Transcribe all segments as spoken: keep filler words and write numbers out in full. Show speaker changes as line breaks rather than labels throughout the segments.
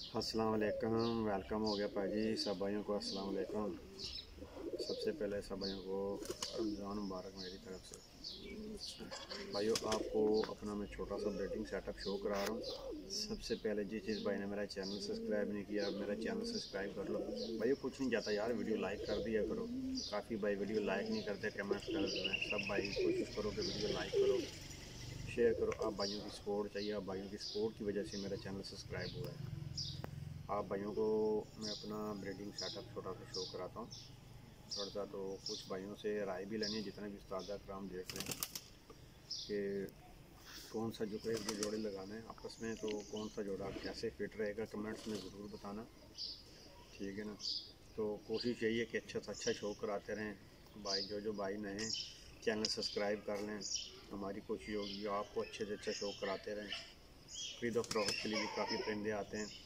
अस्सलाम वालेकुम, वेलकम हो गया भाई सब भाइयों को। अस्सलाम वालेकुम। सबसे पहले सब भाइयों को रमज़ान मुबारक मेरी तरफ से। भाइयों आपको अपना मैं छोटा सा ब्रीडिंग सेटअप शो करा रहा हूँ। सबसे पहले जिस चीज़ भाई ने मेरा चैनल सब्सक्राइब नहीं किया, मेरा चैनल सब्सक्राइब कर लो भाइयों। कुछ नहीं जाता यार, वीडियो लाइक कर दिया करो। काफ़ी भाई वीडियो लाइक नहीं करते, कमेंट्स कर देते हैं। सब भाई कोशिश करो कि वीडियो लाइक करो, शेयर करो। आप भाइयों की सपोर्ट चाहिए, आप भाइयों की सपोर्ट की वजह से मेरा चैनल सब्सक्राइब हुआ है। आप भाइयों को मैं अपना ब्रीडिंग सेटअप छोटा सा शो कराता हूँ थोड़ा सा। तो कुछ भाइयों से राय भी लेनी है, जितने भी उस्ताद कराम देख रहे हैं कि कौन सा जो एक जो जोड़े लगाना है आपस में, तो कौन सा जोड़ा कैसे फिट रहेगा कमेंट्स में ज़रूर बताना, ठीक है ना। तो कोशिश यही है कि अच्छा से अच्छा शो कराते रहें भाई। जो जो भाई नए चैनल सब्सक्राइब कर लें, हमारी कोशिश होगी आपको अच्छे से अच्छा शो कराते रहें। खरीदो फरोख्त के लिए भी काफ़ी परिंदे आते हैं।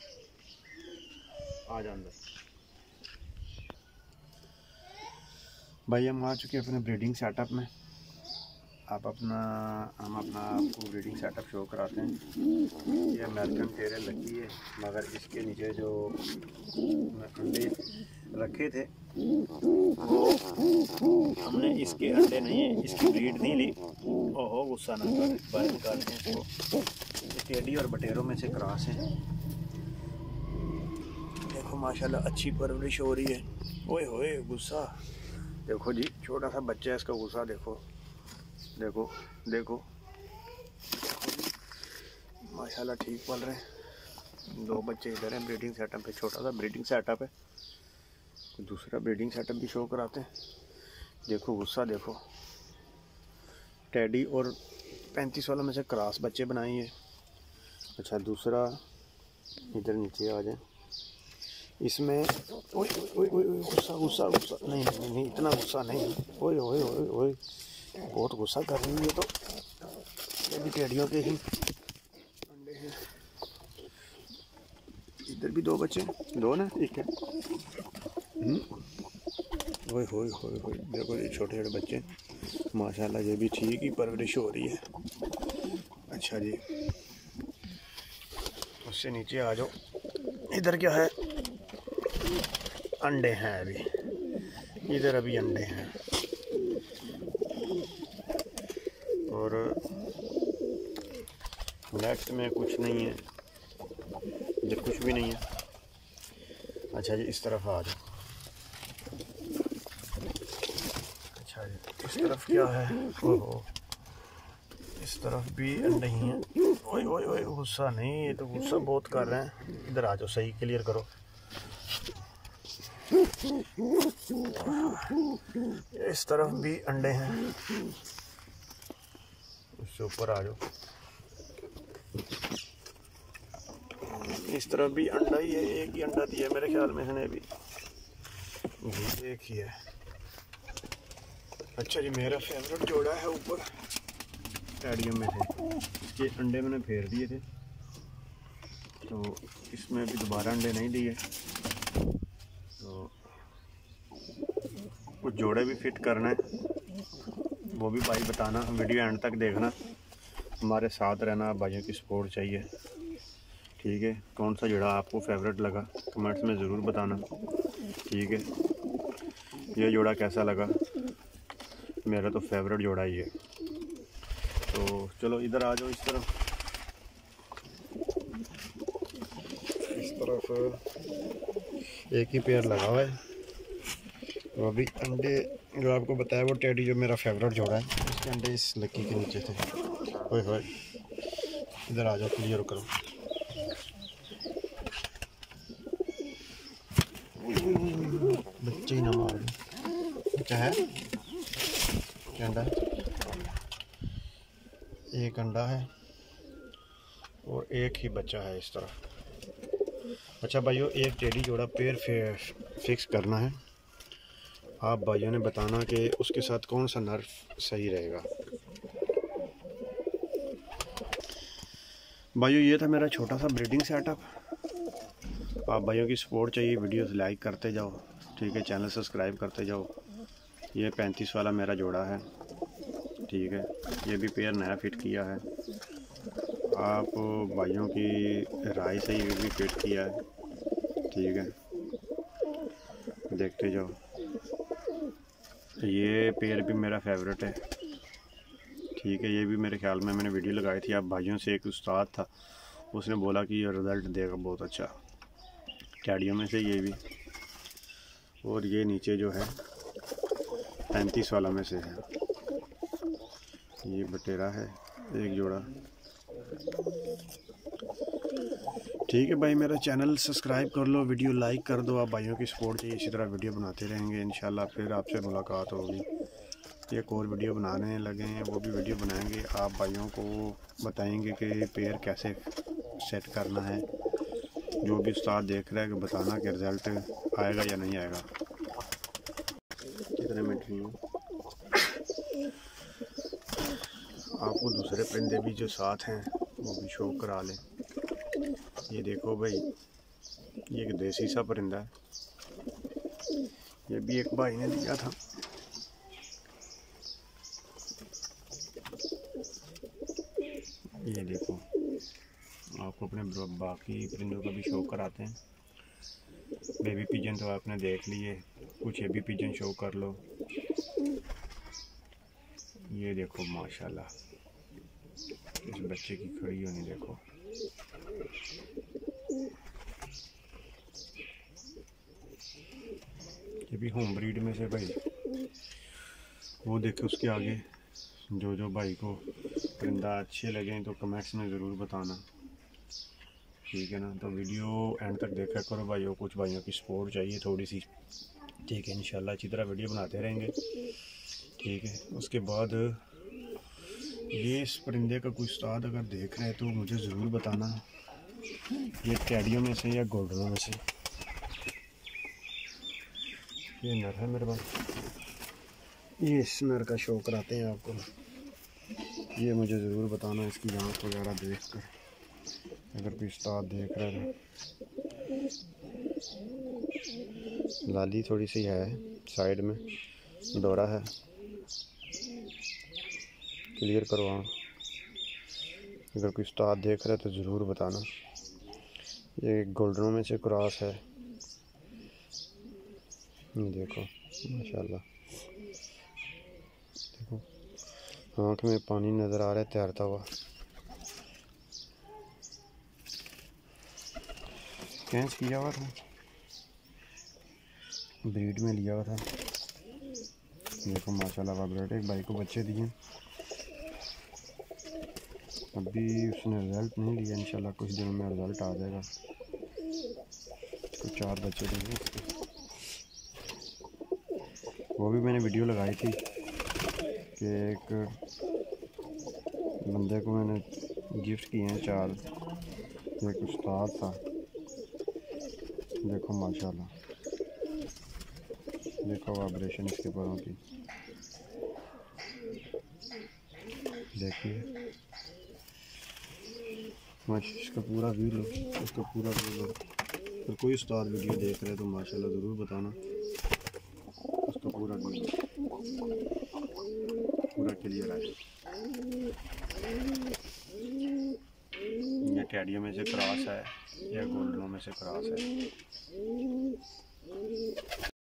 आ जा अंदर भाई। हम आ चुके हैं अपने ब्रीडिंग सेटअप में। आप अपना हम अपना आपको ब्रीडिंग सेटअप शो कराते हैं। ये अमेरिकन टेरर लकी है, मगर इसके नीचे जो अंडे रखे थे वो हमने इसके अंडे नहीं है, इसकी ब्रीड नहीं ली। ओहो गुस्सा ना कर, बाहर निकाल दें इसको। टेडी और बटेरों में से क्रॉस है। देखो माशाल्लाह अच्छी परवरिश हो रही है। ओए होए गुस्सा देखो जी, छोटा सा बच्चा है, इसका गुस्सा देखो देखो देखो माशाल्लाह ठीक पल रहे हैं। दो बच्चे इधर हैं ब्रीडिंग सेटअप पे, छोटा सा ब्रीडिंग सेटअप है। दूसरा ब्रीडिंग सेटअप भी शो कराते हैं। देखो गुस्सा देखो, टेडी और पैंतीस वालों में से क्रॉस बच्चे बनाए हैं। अच्छा दूसरा इधर नीचे आ जाए। इसमें ओए ओए ओए गुस्सा गुस्सा गुस्सा नहीं नहीं नहीं इतना गुस्सा नहीं। ओए ओए ओए ओए बहुत गुस्सा कर रही है। तो ये भी टेडियों के ही अंडे हैं। इधर भी दो बच्चे, दो ना एक है। ओए होए होए होए देखो ये छोटे छोटे बच्चे माशाल्लाह, ये भी ठीक ही परवरिश हो रही है। अच्छा जी उससे नीचे आ जाओ। इधर क्या है, अंडे हैं अभी, इधर अभी अंडे हैं। और नेक्स्ट में कुछ नहीं है, इधर कुछ भी नहीं है। अच्छा जी इस तरफ आ जाओ। अच्छा जी इस तरफ क्या है, ओहो इस तरफ भी अंडे ही हैं। ओए ओए ओए गुस्सा नहीं, ये तो गुस्सा बहुत कर रहे हैं। इधर आ जाओ, सही क्लियर करो। इस तरफ भी अंडे हैं, उससे ऊपर आ जाओ। इस तरफ भी अंडा ही है, एक ही अंडा दिया मेरे ख्याल में इसने भी, एक ही है। अच्छा जी मेरा फेवरेट जोड़ा है ऊपर स्टेडियम में थे, इसके अंडे मैंने फेर दिए थे, तो इसमें भी दोबारा अंडे नहीं दिए। तो कुछ जोड़े भी फिट करना है, वो भी भाई बताना, वीडियो एंड तक देखना, हमारे साथ रहना। भाइयों की सपोर्ट चाहिए, ठीक है। कौन सा जोड़ा आपको फेवरेट लगा कमेंट्स में ज़रूर बताना, ठीक है। ये जोड़ा कैसा लगा, मेरा तो फेवरेट जोड़ा ही है। तो चलो इधर आ जाओ। इस तरफ इस तरफ एक ही पेयर लगा हुआ है। वो अभी अंडे जो आपको बताया वो टेडी जो मेरा फेवरेट जोड़ा है, उसके अंडे इस लकी के नीचे थे। ओए होए इधर आ जाओ, क्लियर करो। बच्चे ही ना मार दो। क्या है, क्या अंडा है, एक अंडा है और एक ही बच्चा है इस तरफ। अच्छा भाइयों एक टेडी जोड़ा पेयर फिक्स करना है। आप भाइयों ने बताना कि उसके साथ कौन सा नर सही रहेगा। भाइयों ये था मेरा छोटा सा ब्रीडिंग सेटअप। आप भाइयों की सपोर्ट चाहिए, वीडियोस लाइक करते जाओ, ठीक है, चैनल सब्सक्राइब करते जाओ। ये पैंतीस वाला मेरा जोड़ा है, ठीक है। ये भी पेयर नया फिट किया है। आप भाइयों की राय से ये भी फिट किया है, ठीक है। देखते जाओ, ये पेयर भी मेरा फेवरेट है, ठीक है। ये भी मेरे ख्याल में मैंने वीडियो लगाई थी, आप भाइयों से एक उस्ताद था, उसने बोला कि ये रिज़ल्ट देगा बहुत अच्छा, कैडियो में से ये भी। और ये नीचे जो है पैंतीस वाला में से है, ये बटेरा है एक जोड़ा, ठीक है भाई। मेरा चैनल सब्सक्राइब कर लो, वीडियो लाइक कर दो। आप भाइयों की सपोर्ट चाहिए, इसी तरह वीडियो बनाते रहेंगे इंशाल्लाह। फिर आपसे मुलाकात होगी, एक और वीडियो बनाने लगे हैं, वो भी वीडियो बनाएंगे। आप भाइयों को बताएंगे कि पेयर कैसे सेट करना है। जो भी उस्ताद देख रहा है कि बताना कि रिज़ल्ट आएगा या नहीं आएगा। कितने मिनट हुई, आपको दूसरे परिंदे भी जो साथ हैं वो भी शो करा लें। ये देखो भाई, ये एक देसी सा परिंदा है, ये भी एक भाई ने दिया था। ये देखो, आपको अपने बाकी परिंदों का भी शो कराते हैं। बेबी पिजन तो आपने देख लिए, कुछ ये भी पिजन शो कर लो। ये देखो माशाल्लाह, इस बच्चे की खड़ी होनी देखो। ये भी होम ब्रीड में से भाई, वो देखे। उसके आगे जो जो भाई को परिंदा अच्छे लगे तो कमेंट्स में ज़रूर बताना, ठीक है ना। तो वीडियो एंड तक देखा करो भाइयों, कुछ भाइयों की सपोर्ट चाहिए थोड़ी सी, ठीक है। इंशाल्लाह अच्छी तरह वीडियो बनाते रहेंगे, ठीक है। उसके बाद ये इस परिंदे का कोई उस्ताद अगर देख रहे हैं तो मुझे ज़रूर बताना, ये कैडियो में से या गोल्डनों में से। ये नर है मेरे पास, ये इस नर का शो कराते हैं आपको। ये मुझे ज़रूर बताना इसकी जांच वगैरह देख कर, अगर कोई उस्ताद देख रहा है। लाली थोड़ी सी है, साइड में डोरा है, क्लियर करो। हाँ, अगर कोई उस्ताद देख रहा है तो ज़रूर बताना। ये गोल्डनों में से क्रॉस है, ये देखो माशाल्लाह। देखो आँख में पानी नज़र आ रहा है तैरता हुआ। कैंच किया हुआ था, ब्रीड में लिया हुआ था। देखो माशाल्लाह वाइब्रेट, एक भाई को बच्चे दिए, अभी उसने रिज़ल्ट नहीं लिया, इंशाल्लाह कुछ दिनों में रिज़ल्ट आ जाएगा। तो चार बच्चे दिए उसके, वो भी मैंने वीडियो लगाई थी कि एक बंदे को मैंने गिफ्ट किए हैं चार, एक उस्ताद था। देखो माशाल्लाह, देखो वाइब्रेशन इसके पैरों की, देखिए माशा। इसका पूरा व्यू लो, इसका पूरा व्यू लो। अगर कोई उस्ताद वीडियो देख रहे हैं तो माशाल्लाह ज़रूर बताना, उसका पूरा व्यू पूरा क्लियर है। ये कैडियो में से क्रॉस है या गोल्डनों में से क्रॉस है।